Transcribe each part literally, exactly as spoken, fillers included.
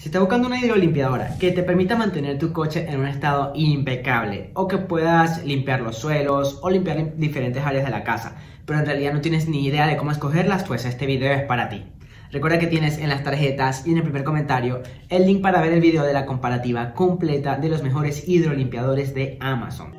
Si estás buscando una hidrolimpiadora que te permita mantener tu coche en un estado impecable o que puedas limpiar los suelos o limpiar diferentes áreas de la casa, pero en realidad no tienes ni idea de cómo escogerlas, pues este video es para ti. Recuerda que tienes en las tarjetas y en el primer comentario el link para ver el video de la comparativa completa de los mejores hidrolimpiadores de Amazon.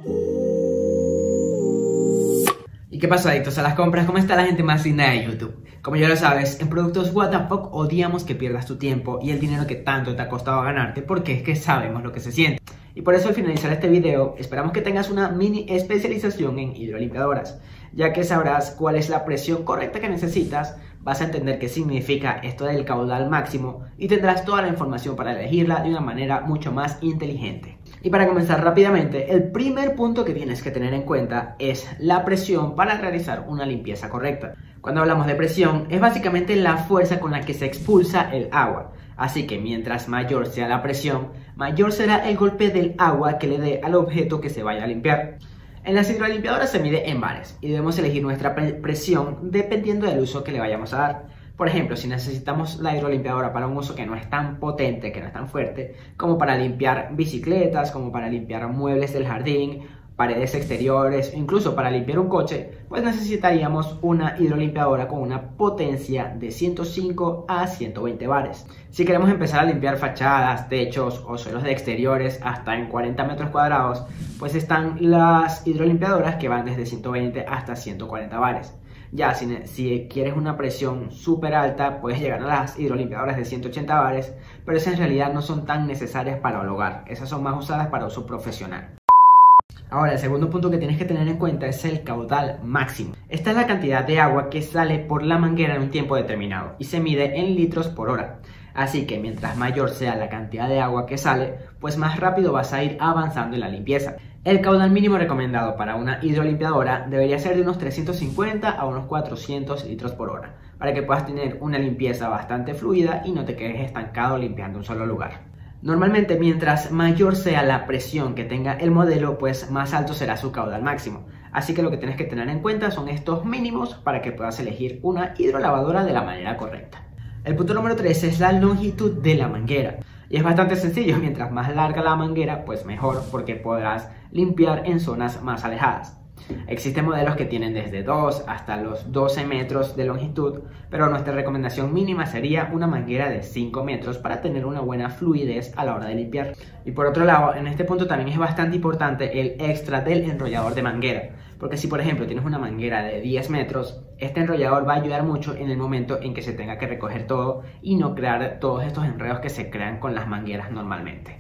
¿Y qué pasó, adictos a las compras? ¿Cómo está la gente más linda de YouTube? Como ya lo sabes, en Productos What the Fuck odiamos que pierdas tu tiempo y el dinero que tanto te ha costado ganarte, porque es que sabemos lo que se siente. Y por eso al finalizar este video esperamos que tengas una mini especialización en hidrolimpiadoras, ya que sabrás cuál es la presión correcta que necesitas, vas a entender qué significa esto del caudal máximo y tendrás toda la información para elegirla de una manera mucho más inteligente. Y para comenzar rápidamente, el primer punto que tienes que tener en cuenta es la presión para realizar una limpieza correcta. Cuando hablamos de presión, es básicamente la fuerza con la que se expulsa el agua. Así que mientras mayor sea la presión, mayor será el golpe del agua que le dé al objeto que se vaya a limpiar. En las hidrolimpiadoras se mide en bares y debemos elegir nuestra presión dependiendo del uso que le vayamos a dar. Por ejemplo, si necesitamos la hidrolimpiadora para un uso que no es tan potente, que no es tan fuerte, como para limpiar bicicletas, como para limpiar muebles del jardín, paredes exteriores, incluso para limpiar un coche, pues necesitaríamos una hidrolimpiadora con una potencia de ciento cinco a ciento veinte bares. Si queremos empezar a limpiar fachadas, techos o suelos de exteriores hasta en cuarenta metros cuadrados, pues están las hidrolimpiadoras que van desde ciento veinte hasta ciento cuarenta bares. Ya, si, si quieres una presión súper alta, puedes llegar a las hidrolimpiadoras de ciento ochenta bares, pero esas en realidad no son tan necesarias para el hogar, esas son más usadas para uso profesional. Ahora, el segundo punto que tienes que tener en cuenta es el caudal máximo. Esta es la cantidad de agua que sale por la manguera en un tiempo determinado y se mide en litros por hora. Así que mientras mayor sea la cantidad de agua que sale, pues más rápido vas a ir avanzando en la limpieza. El caudal mínimo recomendado para una hidrolimpiadora debería ser de unos trescientos cincuenta a unos cuatrocientos litros por hora, para que puedas tener una limpieza bastante fluida y no te quedes estancado limpiando un solo lugar. Normalmente, mientras mayor sea la presión que tenga el modelo, pues más alto será su caudal máximo. Así que lo que tienes que tener en cuenta son estos mínimos para que puedas elegir una hidrolavadora de la manera correcta. El punto número tres es la longitud de la manguera. Y es bastante sencillo, mientras más larga la manguera, pues mejor, porque podrás limpiar en zonas más alejadas. Existen modelos que tienen desde dos hasta los doce metros de longitud, pero nuestra recomendación mínima sería una manguera de cinco metros para tener una buena fluidez a la hora de limpiar. Y por otro lado, en este punto también es bastante importante el extra del enrollador de manguera, porque si por ejemplo tienes una manguera de diez metros, este enrollador va a ayudar mucho en el momento en que se tenga que recoger todo y no crear todos estos enredos que se crean con las mangueras normalmente.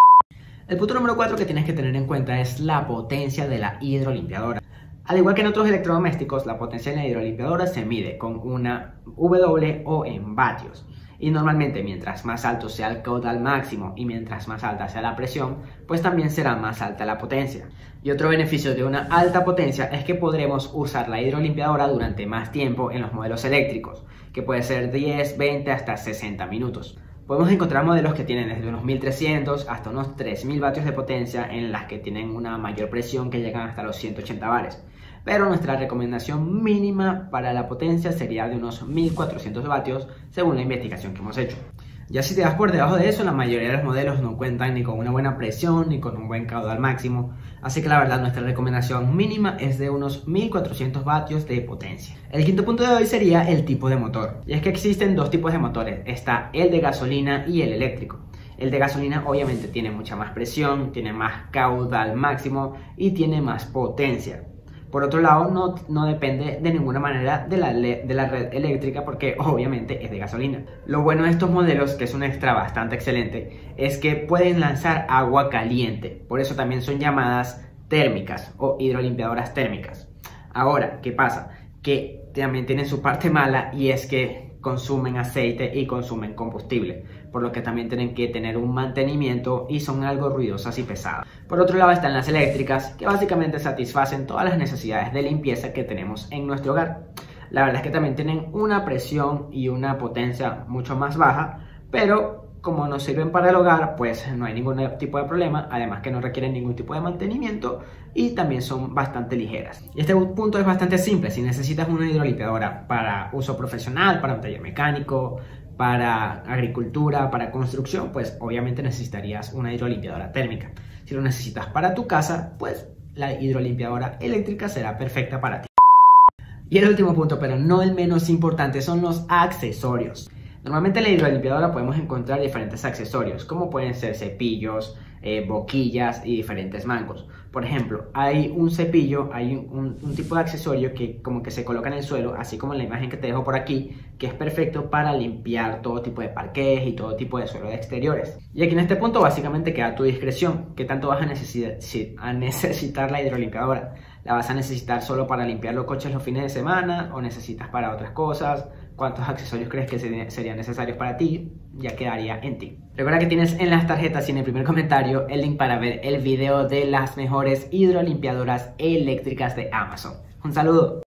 El punto número cuatro que tienes que tener en cuenta es la potencia de la hidrolimpiadora. Al igual que en otros electrodomésticos, la potencia de la hidrolimpiadora se mide con una W o en vatios. Y normalmente mientras más alto sea el caudal máximo y mientras más alta sea la presión, pues también será más alta la potencia. Y otro beneficio de una alta potencia es que podremos usar la hidrolimpiadora durante más tiempo en los modelos eléctricos, que puede ser diez, veinte hasta sesenta minutos. Podemos encontrar modelos que tienen desde unos mil trescientos hasta unos tres mil vatios de potencia, en las que tienen una mayor presión que llegan hasta los ciento ochenta bares. Pero nuestra recomendación mínima para la potencia sería de unos mil cuatrocientos vatios según la investigación que hemos hecho. Ya si te vas por debajo de eso, la mayoría de los modelos no cuentan ni con una buena presión ni con un buen caudal máximo, así que la verdad nuestra recomendación mínima es de unos mil cuatrocientos vatios de potencia. El quinto punto de hoy sería el tipo de motor, y es que existen dos tipos de motores, está el de gasolina y el eléctrico. El de gasolina obviamente tiene mucha más presión, tiene más caudal máximo y tiene más potencia. Por otro lado, no, no depende de ninguna manera de la, de la red eléctrica, porque obviamente es de gasolina. Lo bueno de estos modelos, que es un extra bastante excelente, es que pueden lanzar agua caliente. Por eso también son llamadas térmicas o hidrolimpiadoras térmicas. Ahora, ¿qué pasa? Que también tienen su parte mala, y es que consumen aceite y consumen combustible, por lo que también tienen que tener un mantenimiento y son algo ruidosas y pesadas. Por otro lado están las eléctricas, que básicamente satisfacen todas las necesidades de limpieza que tenemos en nuestro hogar. La verdad es que también tienen una presión y una potencia mucho más baja, pero como nos sirven para el hogar, pues no hay ningún tipo de problema, además que no requieren ningún tipo de mantenimiento y también son bastante ligeras. Y este punto es bastante simple: si necesitas una hidrolimpiadora para uso profesional, para un taller mecánico, para agricultura, para construcción, pues obviamente necesitarías una hidrolimpiadora térmica. Si lo necesitas para tu casa, pues la hidrolimpiadora eléctrica será perfecta para ti. Y el último punto, pero no el menos importante, son los accesorios. Normalmente en la hidrolimpiadora podemos encontrar diferentes accesorios, como pueden ser cepillos, eh, boquillas y diferentes mangos. Por ejemplo, hay un cepillo, hay un, un tipo de accesorio que como que se coloca en el suelo, así como en la imagen que te dejo por aquí, que es perfecto para limpiar todo tipo de parqués y todo tipo de suelo de exteriores. Y aquí en este punto básicamente queda a tu discreción, qué tanto vas a necesitar, a necesitar la hidrolimpiadora. ¿La vas a necesitar solo para limpiar los coches los fines de semana o necesitas para otras cosas? ¿Cuántos accesorios crees que serían necesarios para ti? Ya quedaría en ti. Recuerda que tienes en las tarjetas y en el primer comentario el link para ver el video de las mejores hidrolimpiadoras eléctricas de Amazon. Un saludo.